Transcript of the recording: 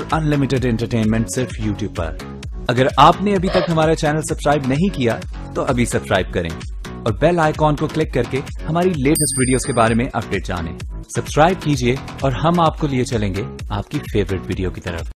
Unlimited entertainment सिर्फ YouTube पर। अगर आपने अभी तक हमारा चैनल सब्सक्राइब नहीं किया तो अभी सब्सक्राइब करें और बेल आइकॉन को क्लिक करके हमारी लेटेस्ट वीडियोस के बारे में अपडेट जानें। सब्सक्राइब कीजिए और हम आपको लिए चलेंगे आपकी फेवरेट वीडियो की तरफ।